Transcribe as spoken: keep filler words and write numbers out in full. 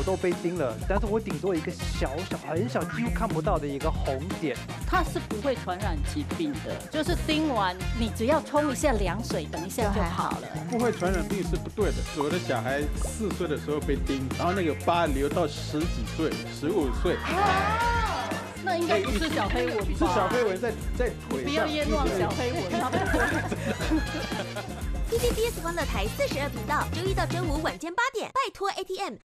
都被叮了，但是我顶多一个小小很小几乎看不到的一个红点。 它是不会传染疾病的，就是叮完你只要冲一下凉水，等一下就好了。 不会传染病是不对的。我的小孩四岁的时候被叮，然后那个疤留到十几岁、十五岁。 啊，那应该不是小黑蚊吧？ 是小黑蚊在在腿上。 不要冤枉小黑蚊，他不会。 T V B S 欢乐台四十二频道，周一到周五晚间八点，拜托 A T M